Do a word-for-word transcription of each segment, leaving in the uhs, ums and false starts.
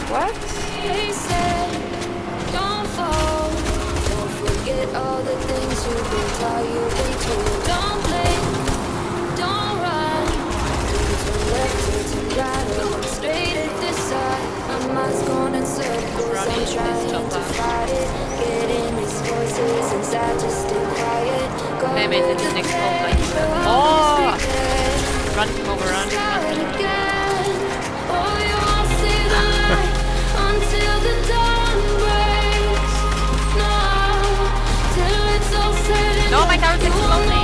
What? They said, don't fall. Don't forget all the things you've been taught, you've been told. Don't play, don't run. Don't turn left, don't turn right, or look straight at this side. My mind's going in circles, I'm trying to fight it. Getting these voices inside, just stay quiet. Go Maybe it's the next one, like, oh! Run, over, run, run. Oh, you won't see the light until the dawn breaks. No, till it's all said and No, my carrot's exploding.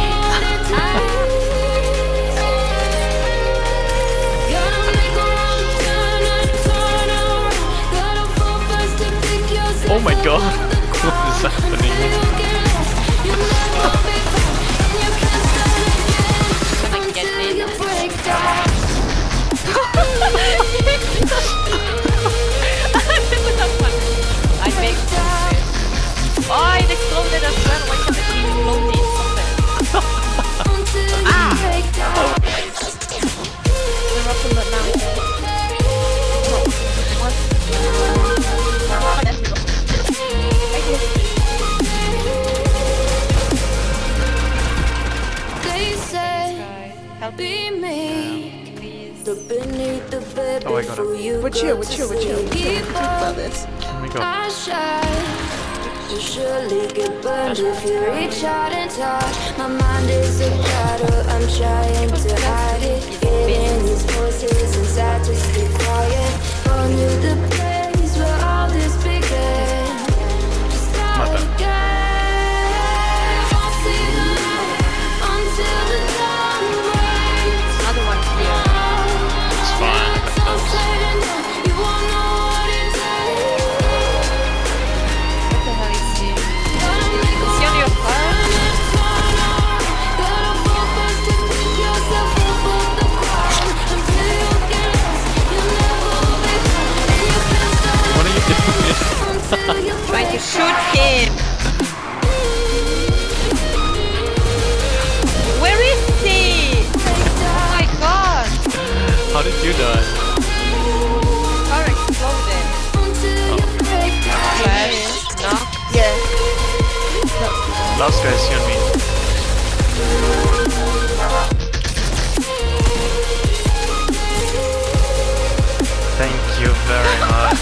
Gotta make a wrong turn and turn around. Gotta fall fast to pick yourself. Oh my god, what is happening? You never be found, and you can't start again until you break down. I make it. Oh, it exploded as well. Why can't it explode in something? Ah! We're up on that now. They said, be me. The beneath the bed Oh, I got before it. you We're go chill, we're to chill, we're chill. sleep. We can talk about this. Oh my god. I shine. You surely get burned if you reach out and touch. My mind is a battle, I'm trying to hide it. Getting these voices inside to stay quiet. Going to the place where all this began. Start again. Won't see the light until the dawn breaks. Another one here. It's fine. You won't know what it takes. What the hell is he? Is he on your car? What are you doing? Trying to shoot him. Where is he? Oh my god. How did you die? Car exploded. Flash. Knock. Yeah. Last guys, you and me. Thank you very much.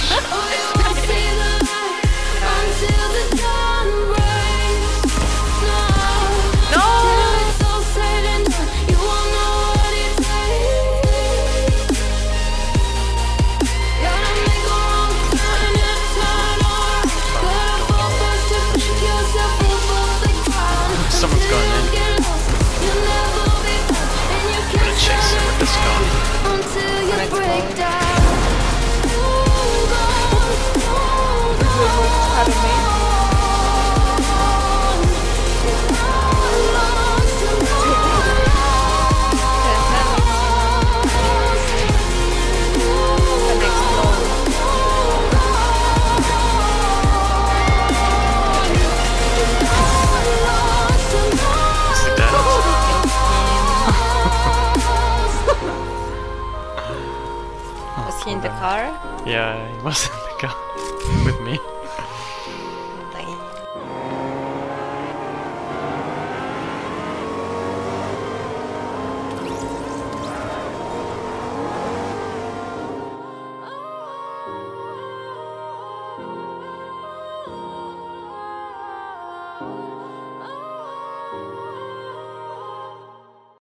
Someone's going in. I'm gonna chase him with this gun. Until you break down. Was he in the car? Yeah, he was in the car with me. Oh,